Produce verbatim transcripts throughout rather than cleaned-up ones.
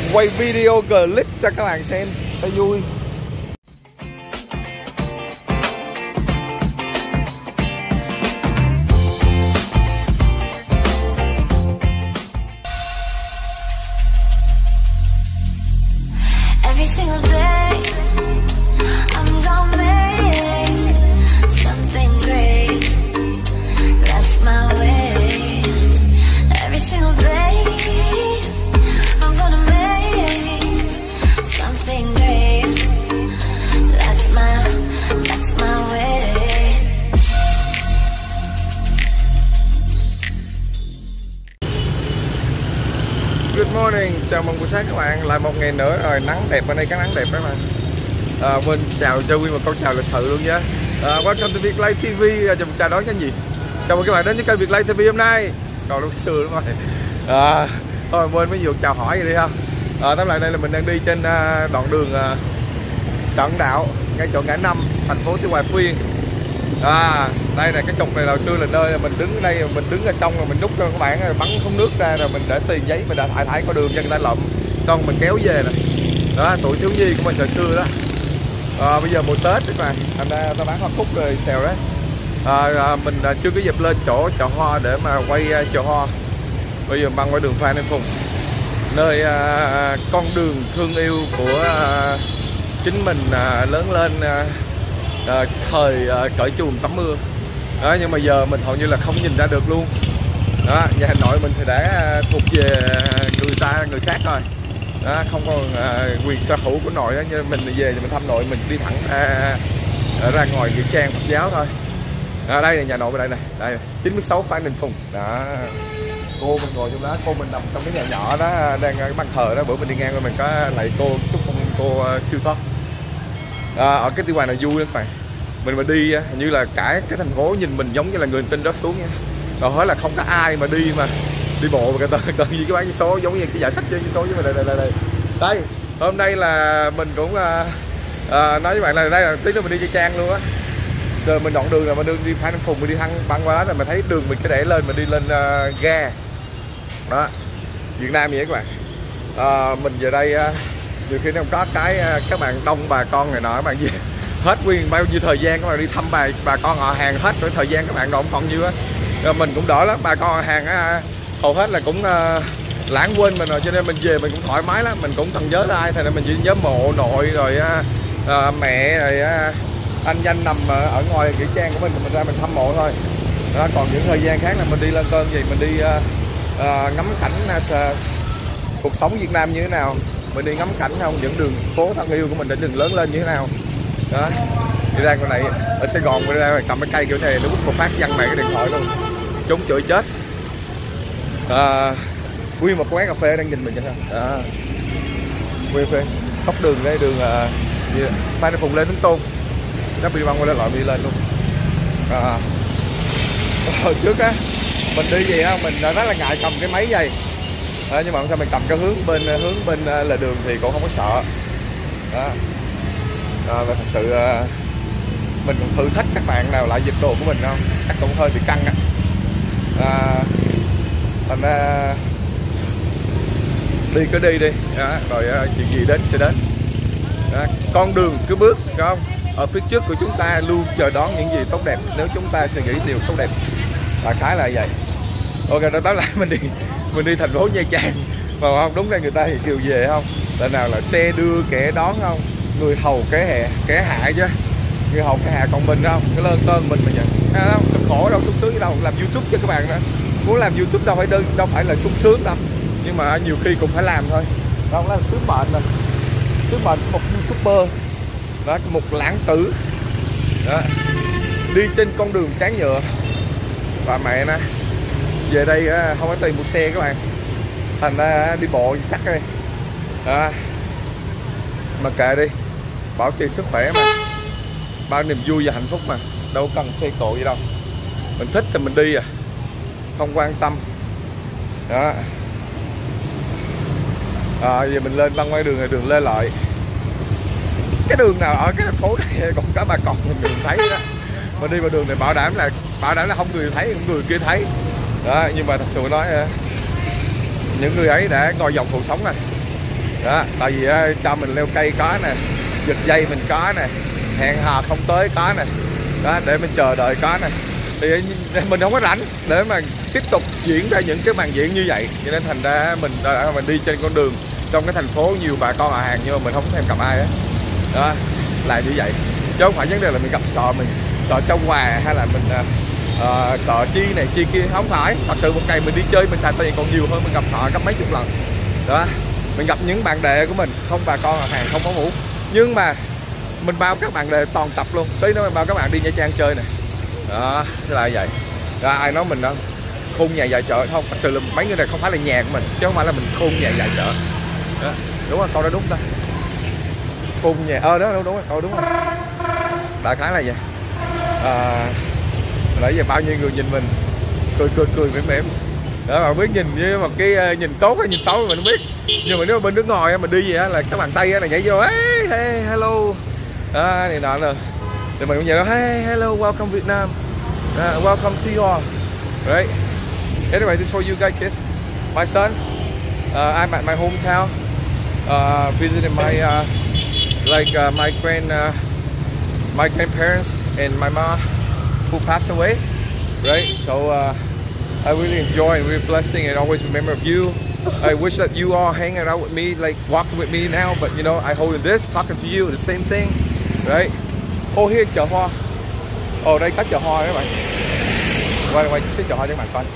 quay video clip cho các bạn xem cho vui. Good morning, chào mừng buổi sáng các bạn, lại một ngày nữa rồi, nắng đẹp ở đây, cái nắng đẹp đó mà. À, mình chào cho Nguyên một câu chào lịch sự luôn nhé. À, welcome to Việt Lai ti vi, chào mừng chào đón cái gì. Chào mừng các bạn đến với kênh Việt Lai ti vi hôm nay. Còn lúc xưa đúng rồi. À, thôi quên mới vừa chào hỏi vậy đi không. À, tóm lại đây là mình đang đi trên đoạn đường Trần Đạo, ngay chỗ ngã năm, thành phố Tuy Hòa Phú Yên. À, đây là cái trục này hồi xưa là nơi mình đứng ở đây, mình đứng ở trong rồi mình nút cho các bạn rồi bắn không nước ra rồi mình để tiền giấy mình đã thải thải có đường cho người ta lộn xong mình kéo về nè. Đó, tuổi thiếu nhi của mình hồi xưa đó. À, bây giờ mùa Tết các bạn, thành ra ta bán hoa cúc rồi xèo đấy. À, à, mình chưa có dịp lên chỗ chợ hoa để mà quay chợ hoa. Bây giờ băng qua đường Phan Đình Phùng, nơi à, con đường thương yêu của à, chính mình à, lớn lên à, À, thời à, cởi chuồng tắm mưa đó, nhưng mà giờ mình hầu như là không nhìn ra được luôn đó. Nhà Hà Nội mình thì đã à, thuộc về người ta người khác rồi đó, không còn à, quyền sở hữu của nội đó. Như mình về thì mình thăm nội mình đi thẳng à, ra ngoài nghĩa trang Phật giáo thôi. À, đây là nhà nội bên đây này, đây này, chín mươi sáu Phan Đình Phùng đó. Cô mình ngồi trong đó, cô mình nằm trong cái nhà nhỏ đó, đang cái bàn thờ đó. Bữa mình đi ngang rồi mình có lại cô chúc cô, cô uh, siêu thoát. À, ở cái Tuy Hòa này vui lắm các bạn. Mình mà đi hình như là cả cái thành phố nhìn mình giống như là người tinh rớt xuống nha. Rồi hỏi là không có ai mà đi mà đi bộ mà cần cần gì cái bán vé số giống như cái giải sách chơi vé số với mình đây, đây đây đây. Đây, hôm nay là mình cũng à, à, nói với bạn là đây là tí nữa mình đi Nha Trang luôn á. Rồi mình đoạn đường là mình đi đi Phan Đình Phùng, mình đi thăng băng qua đó rồi mình thấy đường mình cái để lên mình đi lên uh, ga. Đó. Việt Nam vậy các bạn. À, mình về đây uh, nhiều khi nó không có cái các bạn đông bà con này nọ các bạn gì hết nguyên bao nhiêu thời gian các bạn đi thăm bà bà con họ hàng hết rồi thời gian các bạn còn không còn nhiêu á. Rồi mình cũng đỡ lắm, bà con họ hàng á, hầu hết là cũng uh, lãng quên mình rồi cho nên mình về mình cũng thoải mái lắm, mình cũng cần nhớ ai thì mình chỉ nhớ mộ nội rồi uh, uh, mẹ rồi uh, anh Danh nằm ở, ở ngoài nghĩa trang của mình mình ra mình thăm mộ thôi. Đó, còn những thời gian khác là mình đi lên cơn gì mình đi uh, uh, ngắm cảnh uh, cuộc sống Việt Nam như thế nào, mình đi ngắm cảnh không, những đường phố thân yêu của mình đã từng lớn lên như thế nào. Đó, đi ra con này ở Sài Gòn đi ra cầm cái cây kiểu này nó bút một phát văng mày cái điện thoại luôn, trốn chửi chết. À, nguyên một quán cà phê đang nhìn mình vậy thôi. À, quê phê góc đường đây đường uh, Phan Đình Phùng Lê Tấn Tôn, nó bị băng qua lên loại đi lên luôn. À, hồi trước á mình đi gì á mình rất là ngại cầm cái máy dây. À, nhưng mà sao mình cầm cái hướng bên hướng bên là đường thì cũng không có sợ đó. À, và thật sự uh, mình cũng thử thách các bạn nào lại giật đồ của mình không, chắc cũng hơi bị căng á. À, thành ra đi cứ đi đi đó, rồi uh, chuyện gì đến sẽ đến đó. Con đường cứ bước không, ở phía trước của chúng ta luôn chờ đón những gì tốt đẹp nếu chúng ta suy nghĩ điều tốt đẹp, là khá là vậy. Ok, đó tóm lại mình đi mình đi thành phố Nha Trang mà không đúng ra người ta thì kêu về không, tại nào là xe đưa kẻ đón không, người hầu kẻ hè kẻ hạ chứ, người hầu kẻ hạ còn mình không, cái lơn cơn mình mà nhận à, không cực khổ đâu, sung sướng gì đâu, làm YouTube cho các bạn nữa, muốn làm YouTube đâu phải đơn đâu phải là sung sướng đâu, nhưng mà nhiều khi cũng phải làm thôi, đó là sứ mệnh rồi, sứ mệnh của một YouTuber đó, một lãng tử đó, đi trên con đường tráng nhựa. Và mẹ nè, về đây không có tiền mua xe các bạn, thành ra đi bộ chắc đây à, mà kệ đi, bảo trì sức khỏe mà, bao niềm vui và hạnh phúc mà, đâu cần xe cộ gì đâu, mình thích thì mình đi à, không quan tâm đó. À, giờ mình lên băng qua đường này, đường Lê Lợi, cái đường nào ở cái thành phố này còn có bà con mình đường thấy đó, mà đi vào đường này bảo đảm là bảo đảm là không người thấy, không người kia thấy đó. Nhưng mà thật sự nói những người ấy đã ngồi dòng cuộc sống này đó. Tại vì á, cho mình leo cây có nè, giật dây mình có nè, hẹn hò không tới có nè, đó, để mình chờ đợi có nè. Thì mình không có rảnh để mà tiếp tục diễn ra những cái màn diễn như vậy, cho nên thành ra mình mình đi trên con đường trong cái thành phố nhiều bà con họ hàng nhưng mà mình không thèm gặp ai á, đó, là như vậy. Chứ không phải vấn đề là mình gặp sợ mình sợ trao quà hay là mình uh, sợ chi này chi kia, không phải. Thật sự một ngày mình đi chơi mình xài tiền còn nhiều hơn mình gặp họ gấp mấy chục lần, đó. Mình gặp những bạn bè của mình không bà con họ hàng không có ngủ, nhưng mà mình bao các bạn bè toàn tập luôn. Tí nữa mình bao các bạn đi Nha Trang chơi này, đó, là vậy. Rồi ai nói mình đâu khôn nhà dài chợ không, thật sự là mấy người này không phải là nhà của mình chứ không phải là mình khôn nhà dài chợ, đó. Đúng không, câu đó đúng ta, khôn nhà ờ đó đúng đúng câu đúng rồi, đại khái là vậy. À, nãy giờ bao nhiêu người nhìn mình cười cười cười mỉm mỉm, đó, mà biết nhìn với một cái nhìn tốt hay nhìn xấu mình không biết. Nhưng mà nếu mà bên nước ngoài mình đi gì á là các bàn tay là nhảy vô hey, hey hello đó, này nọ rồi thì mình cũng vậy đó, hey hello welcome Vietnam, uh, welcome to you, right? Anyway, this is for you guys, kids. My son, uh, I'm at my hometown, uh, visiting my uh, like uh, my grand uh, my grandparents and my mom who passed away, right? So uh, I really enjoy and really blessing and always remember of you. I wish that you all hanging out with me, like walking with me now, but you know I holding this, talking to you, the same thing, right? Oh, here chợ hoa. Ồ, đây có chợ hoa các bạn. Quay quay xíu chợ hoa cho các bạn coi.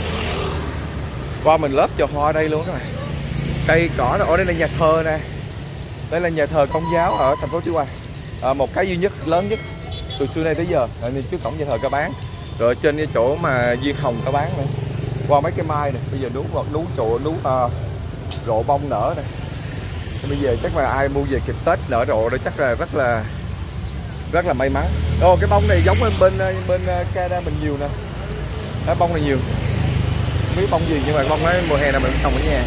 Qua mình lớp chợ hoa ở đây luôn các bạn. Cây cỏ đó. Ở đây là nhà thờ nè. Đây là nhà thờ Công giáo ở thành phố Tuy Hòa. À, một cái duy nhất lớn nhất từ xưa nay tới giờ. Ở trước cổng nhà thờ có bán. Rồi trên cái chỗ mà viên hồng có bán nữa. Qua mấy cái mai này, bây giờ nú nú chỗ nú uh, rộ bông nở này. Bây giờ chắc là ai mua về kịp Tết nở rộ đó chắc là rất là rất là may mắn. Ồ, cái bông này giống bên bên bên Canada mình nhiều nè. Cái bông này nhiều. Không biết bông gì nhưng mà bông ấy mùa hè nào mình cũng trồng ở nhà.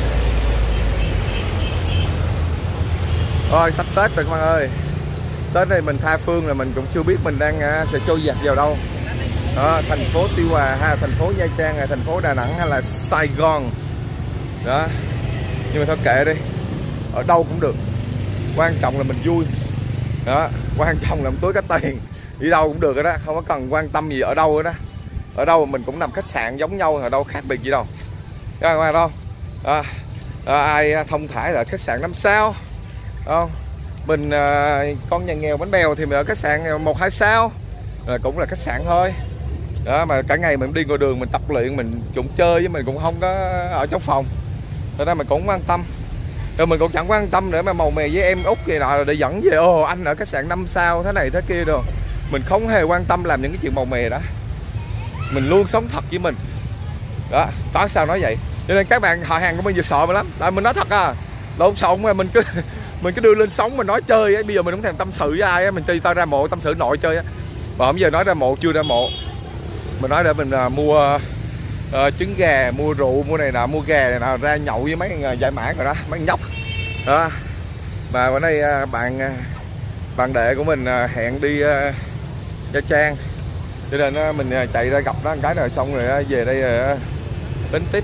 Rồi sắp Tết rồi các bạn ơi. Tết này mình tha phương là mình cũng chưa biết mình đang uh, sẽ trôi dạt vào đâu. Đó, thành phố Tuy Hòa hay là thành phố Nha Trang hay thành phố Đà Nẵng hay là Sài Gòn. Đó. Nhưng mà thôi kệ đi. Ở đâu cũng được. Quan trọng là mình vui. Đó, quan trọng là một túi có tiền. Đi đâu cũng được rồi đó, không có cần quan tâm gì ở đâu nữa đó. Ở đâu mình cũng nằm khách sạn giống nhau, ở đâu khác biệt gì đâu. Các bạn đâu? À, à, ai thông thải là khách sạn năm sao. Không? Mình à, con nhà nghèo bánh bèo thì mình ở khách sạn một hai sao. À, cũng là khách sạn thôi. Đó, mà cả ngày mình đi ngoài đường mình tập luyện, mình cũng chơi với mình cũng không có ở trong phòng. Cho nên mình cũng quan tâm. Rồi mình cũng chẳng quan tâm để mà màu mè với em út gì nọ để dẫn về ồ anh ở khách sạn năm sao thế này thế kia đâu. Mình không hề quan tâm làm những cái chuyện màu mè đó. Mình luôn sống thật với mình. Đó, có sao nói vậy. Cho nên các bạn họ hàng của mình vừa sợ mình lắm. Tại mình nói thật à. Lộn xộn mà mình cứ mình cứ đưa lên sóng mình nói chơi ấy. Bây giờ mình không thèm tâm sự với ai á, mình đi tao ra mộ tâm sự nội chơi á. Mà bây giờ nói ra mộ chưa ra mộ. Mình nói để mình uh, mua uh, trứng gà, mua rượu, mua này nọ, mua gà này nọ ra nhậu với mấy người giải mã rồi đó, mấy nhóc. Đó. Mà bữa nay uh, bạn uh, bạn đệ của mình uh, hẹn đi uh, Nha Trang. Cho nên uh, mình uh, chạy ra gặp nó một cái rồi xong rồi uh, về đây uh, tính tiếp.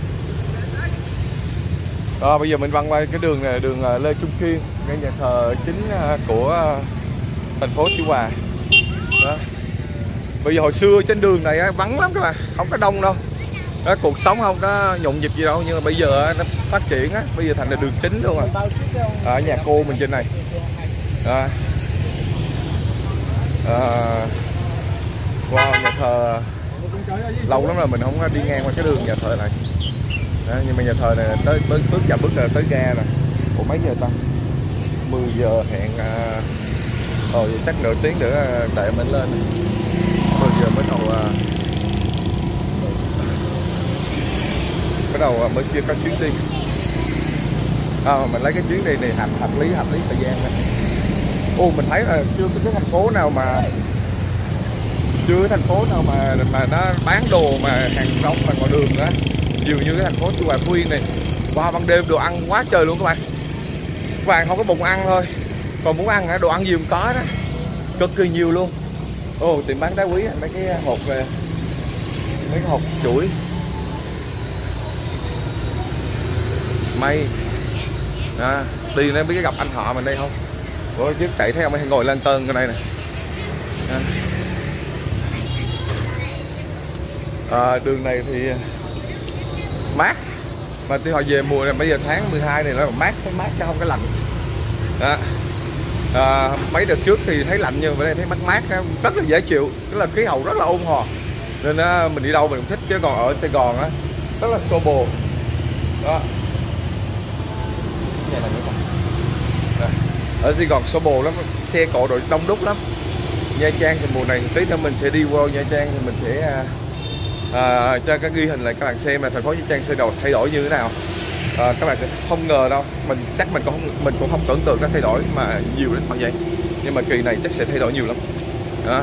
Đó, bây giờ mình băng qua cái đường này, đường uh, Lê Trung Kiên, cái nhà thờ chính uh, của uh, thành phố Tuy Hòa. Đó. Bây giờ hồi xưa trên đường này á, vắng lắm các bạn, không có đông đâu. Đó, cuộc sống không có nhộn nhịp gì đâu, nhưng mà bây giờ nó phát triển á, bây giờ thành là đường chính luôn à. Ở nhà cô mình trên này. Đó. À, wow, nhà thờ lâu lắm rồi mình không đi ngang qua cái đường nhà thờ này. Đó, nhưng mà nhà thờ này tới tới bước chậm bước là tới ga rồi. Ủa mấy giờ ta? mười giờ hẹn. Ồ vậy chắc nửa tiếng nữa để mình lên. mười giờ mới đầu bắt đầu mới chưa có chuyến đi. À, mình lấy cái chuyến đi này hợp hợp lý hợp lý thời gian này. Ô mình thấy là chưa có cái thành phố nào mà chưa cái thành phố nào mà mà nó bán đồ mà hàng rong mà ngoài đường đó nhiều như cái thành phố Tuy Hòa Phú Yên này. Wow, ban đêm đồ ăn quá trời luôn các bạn. Các bạn không có bụng ăn thôi, còn muốn ăn đồ ăn gì cũng có đó, cực kỳ nhiều luôn. Ồ, tiệm bán đá quý mấy cái hộp mấy cái hộp chuỗi may À, đi nó biết gặp anh họ mình đây không? Ủa, trước chạy thấy ông ấy ngồi lên tơn cái này nè. À. À, đường này thì mát, mà từ hồi về mùa này bây giờ tháng mười hai này nó mát, thấy mát chứ không có lạnh. Đó. À, mấy đợt trước thì thấy lạnh nhưng mà đây thấy mát mát, rất là dễ chịu, tức là khí hậu rất là ôn hòa, nên á, mình đi đâu mình cũng thích. Chứ còn ở Sài Gòn á rất là xô bồ. Đó. Đó. Ở Sài Gòn xô bồ lắm, xe cộ đội đông đúc lắm. Nha Trang thì mùa này tí nữa mình sẽ đi vô Nha Trang thì mình sẽ à, cho các ghi hình lại các bạn xem là thành phố Nha Trang sẽ đầu thay đổi như thế nào. À, các bạn sẽ không ngờ đâu, mình chắc mình cũng không mình cũng không tưởng tượng nó thay đổi mà nhiều đến như vậy, nhưng mà kỳ này chắc sẽ thay đổi nhiều lắm. Đó.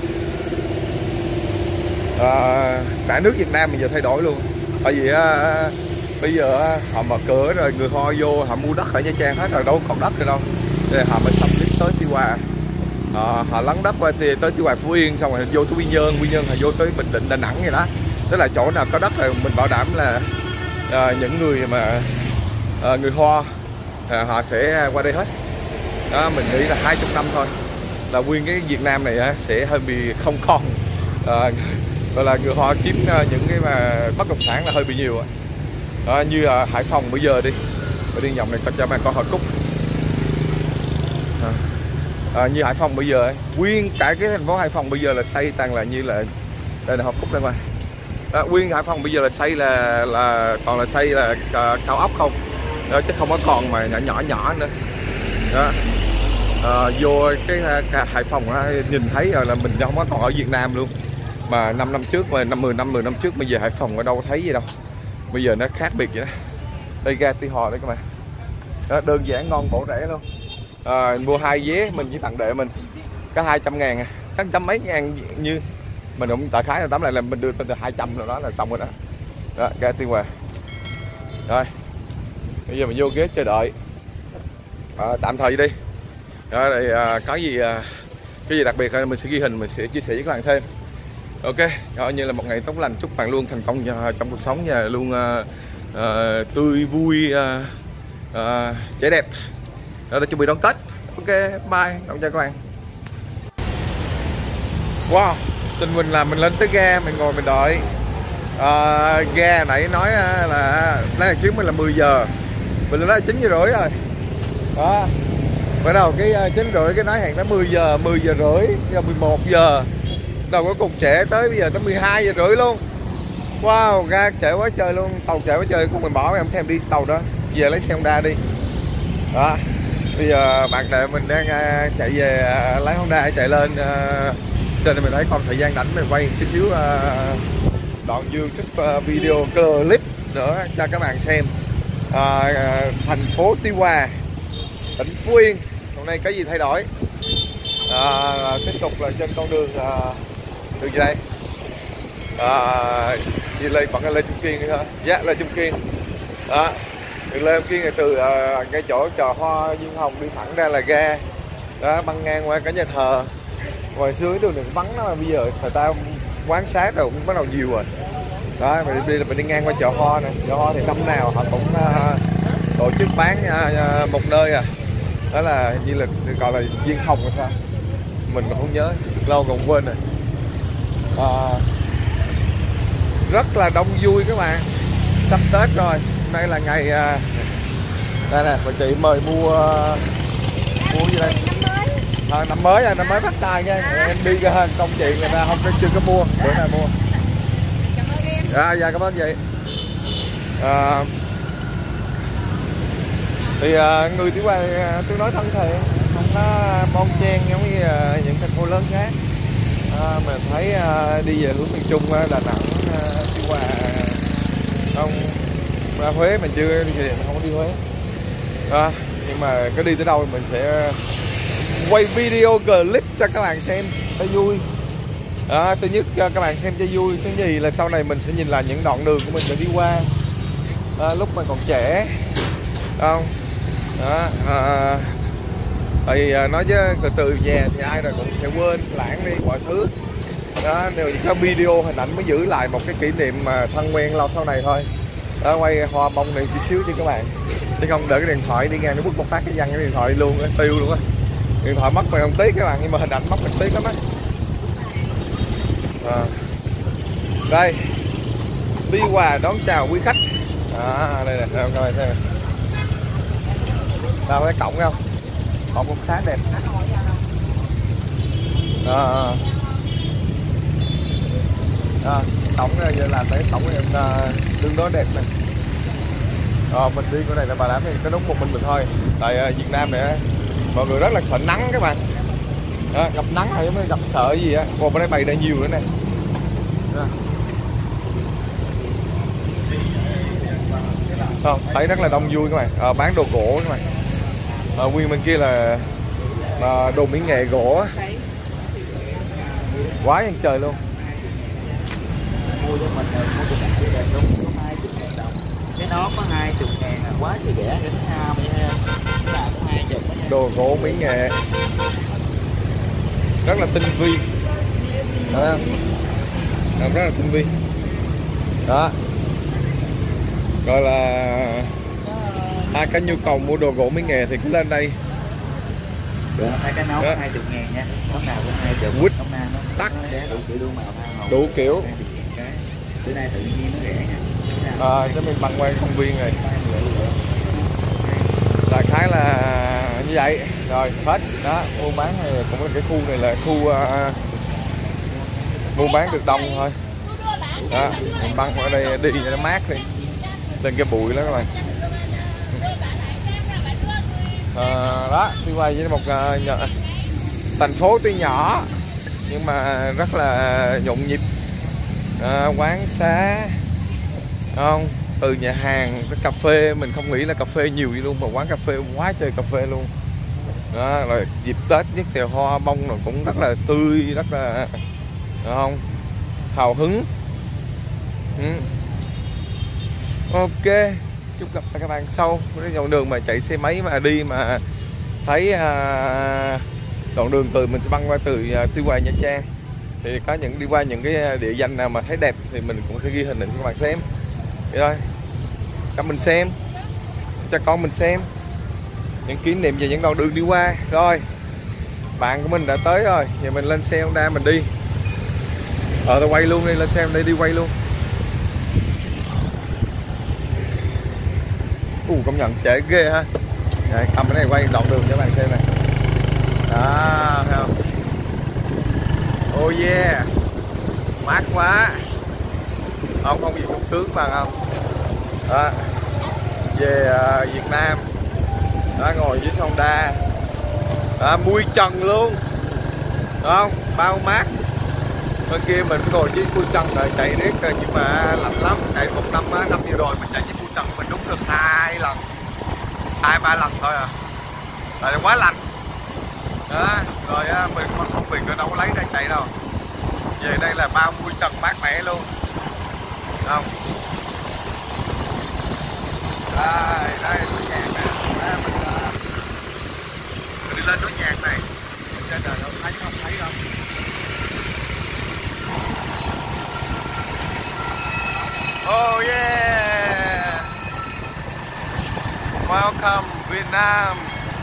À, cả nước Việt Nam bây giờ thay đổi luôn, tại vì à, bây giờ à, họ mở cửa rồi người Hoa vô họ mua đất ở Nha Trang hết rồi, đâu còn đất nữa đâu, để họ mới xong tiếp tới Tuy Hòa. À, họ lấn đất qua thì tới Tuy Hòa, Phú Yên, xong rồi vô tới Quy Nhơn, Quy Nhơn là vô tới Bình Định, Đà Nẵng vậy đó. Tức là chỗ nào có đất là mình bảo đảm là à, những người mà à, người Hoa à, họ sẽ qua đây hết. Đó, mình nghĩ là hai mươi năm thôi là nguyên cái Việt Nam này á, sẽ hơi bị không còn à, gọi là người Hoa chiếm à, những cái mà bất động sản là hơi bị nhiều. À, như à, Hải Phòng bây giờ đi, mình đi vòng này cho bạn coi Hội Cúc. À. À, như Hải Phòng bây giờ ấy, nguyên cả cái thành phố Hải Phòng bây giờ là xây toàn là như là đây là Hội Cúc đây ngoài. À, nguyên Hải Phòng bây giờ là xây là là toàn là xây là uh, cao ốc không đó, chứ không có còn mà nhỏ nhỏ nhỏ nữa. Đó. À, vô cái, cái Hải Phòng đó, nhìn thấy rồi là mình không có còn ở Việt Nam luôn. Mà năm năm trước mà năm mười năm mười năm trước bây giờ Hải Phòng ở đâu thấy gì đâu, bây giờ nó khác biệt vậy đó. Đây ga Tuy Hòa đấy các bạn. Đó, đơn giản ngon bổ rẻ luôn. À, mua hai vé mình chỉ tặng đệ mình có hai trăm ngàn, có trăm mấy ngàn như mình cũng tại khái là tóm lại là mình đưa từ hai trăm rồi đó là xong rồi đó. Đó, ga Tuy Hòa. Rồi bây giờ mình vô ghế chờ đợi à, tạm thời đi. Đó, rồi à, có gì à, cái gì đặc biệt mình sẽ ghi hình, mình sẽ chia sẻ với các bạn thêm. Ok, coi như là một ngày tốt lành, chúc bạn luôn thành công trong cuộc sống và luôn à, à, tươi vui, à, à, trẻ đẹp. Đó là chuẩn bị đón Tết. Ok, bye, chào các bạn. Wow, tình mình là mình lên tới ga, mình ngồi mình đợi. À, ga nãy nói là lấy chuyến mình là mười giờ, mình lên đó là chín giờ rưỡi rồi. Đó, bắt đầu cái chín rưỡi cái nói hẹn tới mười giờ, mười giờ rưỡi, giờ mười một giờ. Đầu có cục trễ tới bây giờ tới mười hai giờ rưỡi luôn. Wow, ga trễ quá trời luôn, tàu trễ quá trời, cũng mình bỏ em thêm đi tàu đó, về lấy xe Honda đi. Đó, bây giờ bạn đệ mình đang uh, chạy về uh, lái Honda chạy lên uh, trên này mình thấy còn thời gian đánh mình quay tí xíu uh, đoạn YouTube uh, video clip nữa cho các bạn xem. Uh, uh, thành phố Tuy Hòa, tỉnh Phú Yên hôm nay có gì thay đổi. Uh, tiếp tục là trên con đường uh, đường gì đây? Uh, đi lên còn Lê Trung Kiên nữa hả? Dạ, Lê Trung Kiên. Đó. Đường Lê Trung Kiên này từ uh, cái chỗ chợ Hoa Dương Hồng đi thẳng ra là ga. Đó, băng ngang qua cả nhà thờ. Ngoài xưa cái đường này vắng đó, mà bây giờ người ta quán xá rồi cũng bắt đầu nhiều rồi. Đó, mình đi mình đi ngang qua chợ Hoa này. Chợ Hoa thì năm nào họ cũng uh, tổ chức bán uh, uh, một nơi à. Đó là như là gọi là Viên Hồng hay sao? Mình còn không nhớ, lâu còn quên rồi. À, rất là đông vui các bạn. Sắp Tết rồi, đây là ngày uh, đây nè, bà chị mời mua uh, mua gì đây? À, năm mới à, năm mới bắt tay nha. Em đi ra công chị người ta không chưa có mua, bữa nào mua. À, dạ cảm ơn chị. À, thì à, người Tuy Hòa tương đối thân thiện, không có bon chen giống như à, những thành phố lớn khác. À, mình thấy à, đi về hướng miền Trung, Đà Nẵng, à, Tuy Hòa, không ra Huế mình chưa đi, mình không có đi Huế. À, nhưng mà có đi tới đâu mình sẽ quay video clip cho các bạn xem cho vui. À, thứ nhất cho các bạn xem cho vui, thứ gì là sau này mình sẽ nhìn lại những đoạn đường của mình đã đi qua à, lúc mình còn trẻ, không? Đó, à, thì nói chứ từ từ về thì ai rồi cũng sẽ quên lãng đi mọi thứ. Đó, nếu có video hình ảnh mới giữ lại một cái kỷ niệm mà thân quen lâu sau này thôi. Đó, quay hoa bông này chút xíu cho các bạn. chứ không đợi cái điện thoại đi ngang nó bứt một phát cái văng cái điện thoại đi luôn, tiêu luôn á. Điện thoại mất mình không tiếc các bạn, nhưng mà hình ảnh mất mình tiếc lắm á. À. Đây đi quà đón chào quý khách. À, đây nè, các bạn xem. Đâu thấy cổng không? Cổng cũng khá đẹp. À, à, cổng này giờ làm thấy cổng này tương đối đẹp này. À, mình đi cái này là bà đảm thì có đúng một mình mình thôi. Tại uh, Việt Nam này mọi người rất là sợ nắng các bạn. À, gặp nắng hay mới gặp sợ gì á. Còn bên đây bày đã nhiều nữa nè. À. Không, thấy rất là đông vui các bạn. À, bán đồ gỗ các bạn. À, nguyên bên kia là à, đồ mỹ nghệ gỗ á. Quá ăn trời luôn. Mua cho mình mua cho bạn kia đẹp luôn, có hai mươi ngàn đồng. Cái nó có hai mươi ngàn là quá thì rẻ, cái thứ hai mươi ha. Cái là có hai mươi. Đồ gỗ mỹ nghệ. Rất là tinh vi. Đó. Rất là tinh vi. Đó. Rồi là ai có nhu cầu mua đồ gỗ mỹ nghệ thì cứ lên đây. Hai cái nấu hai mươi ngàn nha. Nấu nào cũng hai mươi. Quýt nấu nào nó tắc đủ kiểu đủ màu tha đủ kiểu. Bữa nay tự nhiên nó rẻ nha. À, cho mình băng qua công viên này. Đại khái là như vậy. Rồi hết đó, mua bán này cũng là cái khu này là khu uh, mua bán được đông thôi. Đó, mình băng ở đây đi cho nó mát đi. Lên cái bụi đó các bạn. À, đó, đi quay với một uh, nhà, thành phố tuy nhỏ nhưng mà rất là nhộn nhịp. À, quán xá không, từ nhà hàng tới cà phê, mình không nghĩ là cà phê nhiều gì luôn mà quán cà phê quá trời cà phê luôn. Đó, rồi dịp Tết nhất thì hoa bông rồi cũng rất là tươi, rất là không hào hứng. Ừ. Ok, chúc gặp các bạn sau cái đoạn đường mà chạy xe máy mà đi mà thấy à, đoạn đường từ mình sẽ băng qua từ à, Tuy Hòa Nha Trang thì có những đi qua những cái địa danh nào mà thấy đẹp thì mình cũng sẽ ghi hình định cho các bạn xem. Vậy thôi, cho mình xem, cho con mình xem những kỷ niệm về những đoạn đường đi qua. Rồi bạn của mình đã tới rồi, giờ mình lên xe Honda mình đi. Ờ tôi quay luôn đi, lên xe Honda đi quay luôn. Ù uh, công nhận trễ ghê ha. Đây, cầm cái này quay đoạn đường cho các bạn xem này. Đó, thấy không? Oh yeah, mát quá. Không không gì sung sướng bằng không? Đó. Về uh, Việt Nam. Đó, ngồi dưới sông Đa. Đó, mui trần luôn. Đúng không? Bao mát. Bên kia mình phải ngồi dưới mui trần rồi chạy riết rồi nhưng mà lạnh lắm. Chạy một năm năm vừa rồi mình chạy dưới mui trần mình đúng được hai lần, hai ba lần thôi à. Tại quá lạnh. Đó, rồi mình không không việc đâu có lấy ra chạy đâu. Về đây là bao mui trần mát mẻ luôn. Đúng không? Đây, đây núi nhạc nè. Đây, mình, uh, mình đi lên núi nhạc này. Trên trời không thấy không thấy không? Oh yeah! Welcome Vietnam.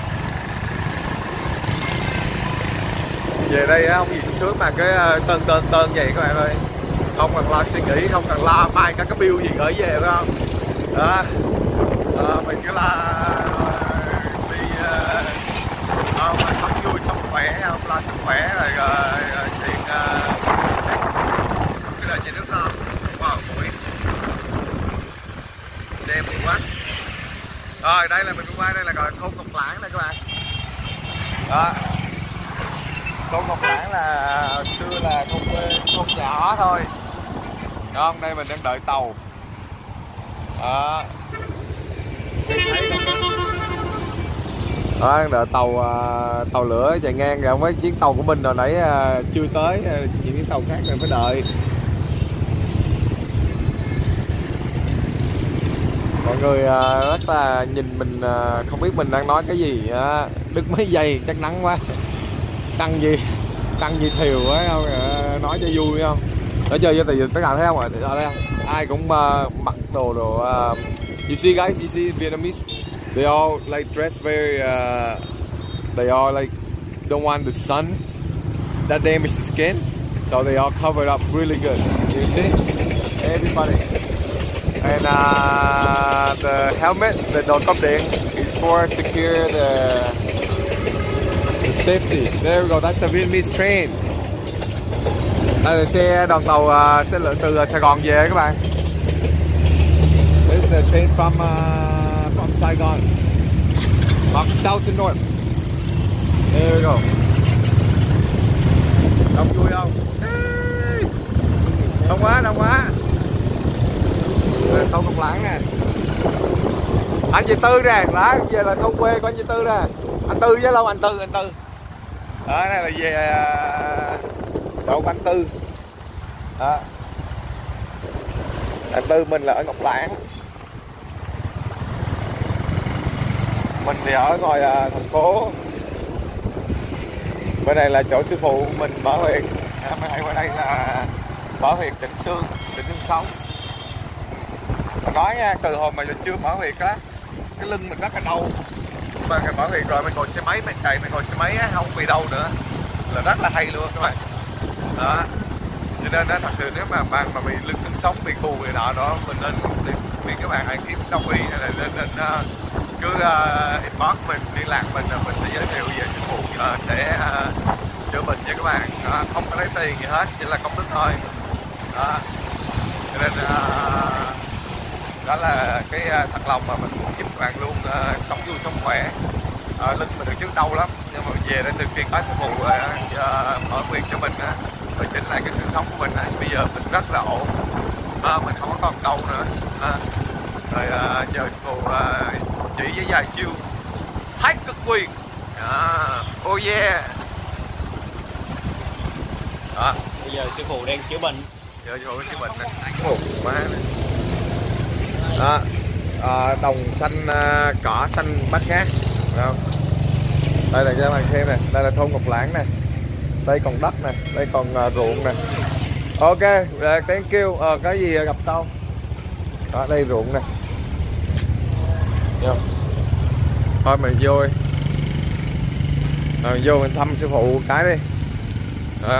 Về đây không gì sướng mà cái tên tên tên vậy các bạn ơi. Không cần lo suy nghĩ, không cần lo mai có cái bill gì gửi về phải không? Đó. À, mình cứ là đi uh, không, sống vui sống khỏe, không lo sức khỏe rồi, rồi, rồi chuyện uh, cái đời nhà nước không wow, mũi xe buồn quá. Rồi đây là mình qua đây là gọi là thôn Ngọc Lãng này các bạn. Đó, thôn Ngọc Lãng là hồi xưa là thôn quê, thôn nhỏ thôi. Đó, không đây mình đang đợi tàu. Đó. Đó, đợi tàu uh, tàu lửa chạy ngang rồi mấy chuyến tàu của mình hồi nãy uh, chưa tới, uh, những chuyến tàu khác rồi phải đợi. Mọi người uh, rất là nhìn mình uh, không biết mình đang nói cái gì. Uh, đứt mấy giây chắc nắng quá, căng gì căng gì thiều quá không, uh, nói cho vui không. Ở chơi với tất cả thấy không ạ? Ai cũng uh, mặc đồ đồ uh, you see guys, you see Vietnamese They all like dress very. Uh, they all like don't want the sun that damage the skin, so they all covered up really good. You see, everybody. And uh, the helmet, the đầu cốp điện, is for secure the, the safety. There we go. That's a Vietnamese train. Đây là xe đoàn tàu uh, xe lửa từ Sài Gòn về các bạn. This is the train from uh, from Saigon, from south to north. There we go. Đông vui không? Đông quá, đông quá. Thôn Ngọc Lãng nè. Anh chị Tư nè, đó về là thôn quê của anh chị Tư nè. Anh Tư với lâu anh Tư, anh Tư. Đó này là về chỗ của anh Tư. Đó. Anh Tư mình là ở Ngọc Lãng. Mình thì ở ngoài thành phố. Bên này là chỗ sư phụ mình mở huyện. À, bên này qua đây là mở huyện Trịnh Sương, Trịnh Sương sống. Mình nói nha, từ hồi mà mình chưa mở huyệt á, cái lưng mình rất là đau. Mà mở huyệt rồi mình ngồi xe máy, mình chạy mình ngồi xe máy á, không bị đau nữa, là rất là hay luôn các bạn. Đó. Cho nên đó, thật sự nếu mà bạn mà bị lưng xương sống, bị cù này nọ đó, mình nên vì các bạn hãy kiếm đông y hay là nên, nên uh, cứ uh, inbox mình, liên lạc mình, mình sẽ giới thiệu về sư phụ uh, sẽ uh, chữa bệnh cho các bạn. Đó. Không có lấy tiền gì hết, chỉ là công đức thôi. Đó. Cho nên uh, đó là cái thật lòng mà mình muốn giúp các bạn luôn uh, sống vui sống khỏe. Uh, lưng mình được trước đau lắm, nhưng mà về đây từ khi có sư phụ uh, uh, mở quyền cho mình uh, và chỉnh lại cái sự sống của mình uh, bây giờ mình rất là ổn, uh, mình không có còn đau nữa. Uh, rồi uh, nhờ sư phụ uh, chỉ với vài chiêu thái cực quyền. Uh, oh yeah. Đó. Bây giờ sư phụ đang chữa bệnh. Giờ sư phụ đang chữa bệnh nè. Ồ, má nè. Đó, à, đồng xanh à, cỏ xanh bát ngát, không? Đây là cho các bạn xem nè, đây là thôn Ngọc Lãng nè, đây còn đất nè, đây còn à, ruộng nè. Ok, thank you, à, cái gì gặp sau. Đó, đây ruộng nè. Được. Thôi mình vô đi. Rồi vô mình thăm sư phụ cái đi. Đó.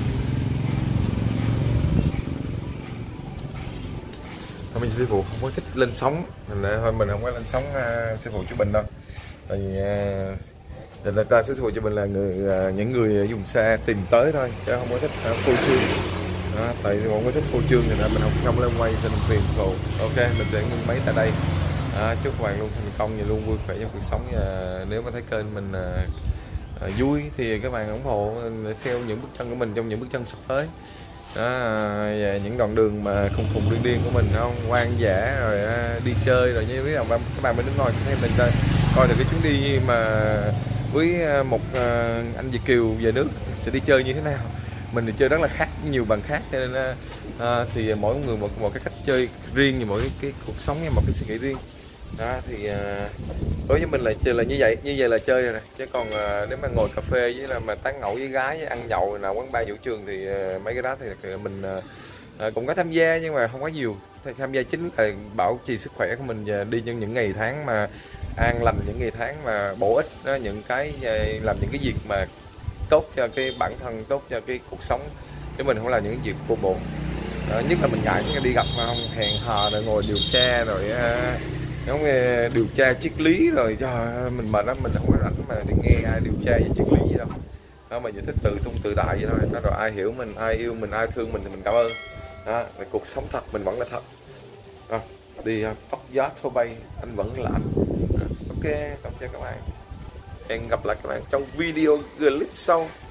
Mình sư phụ không có thích lên sóng, mình lại thôi mình không có lên sóng uh, sư phụ chữa bệnh đâu. Tại vì uh, là ta sư phụ chữa bệnh là người uh, những người dùng xe tìm tới thôi, chứ không có thích uh, phô trương. Đó, tại vì không có thích phô trương thì mình không không lên quay xin phiền sư phụ. Ok, mình sẽ ngưng máy tại đây. À, chúc các bạn luôn thành công và luôn vui khỏe trong cuộc sống. Và nếu mà thấy kênh mình uh, uh, vui thì các bạn ủng hộ theo những bước chân của mình trong những bước chân sắp tới. Đó, và những đoạn đường mà khùng khùng điên điên của mình không hoang dã rồi đi chơi rồi như biết là các bạn bên nước ngoài sẽ thêm mình coi coi được cái chuyến đi mà với một anh Việt kiều về nước sẽ đi chơi như thế nào. Mình thì chơi rất là khác nhiều bạn khác, cho nên à, thì mỗi người một một cái cách chơi riêng, như mỗi cái, cái cuộc sống như một cái suy nghĩ riêng. Đó thì à, đối với mình là chơi là như vậy, như vậy là chơi rồi nè. Chứ còn à, nếu mà ngồi cà phê với là mà tán ngẫu với gái, với ăn nhậu nào quán bar vũ trường thì à, mấy cái đó thì mình à, cũng có tham gia nhưng mà không có nhiều. Tham gia chính là bảo trì sức khỏe của mình và đi trong những ngày tháng mà an lành, những ngày tháng mà bổ ích đó, những cái làm những cái việc mà tốt cho cái bản thân, tốt cho cái cuộc sống, chứ mình không làm những việc vô bổ. Đó, nhất là mình ngại đi gặp mà không hẹn hò rồi ngồi điều tra rồi uh, giống như điều tra triết lý rồi trời mình mệt lắm, mình không có rảnh mà đi nghe ai điều tra về triết lý gì đâu. Đó, mình chỉ thích tự tung tự đại vậy thôi. Đó, rồi ai hiểu mình, ai yêu mình, ai thương mình thì mình cảm ơn. Đó, cuộc sống thật mình vẫn là thật. Đó, đi tóc gió thô bay anh vẫn là anh. Đó, ok, cảm ơn các bạn. Hẹn gặp lại các bạn trong video clip sau.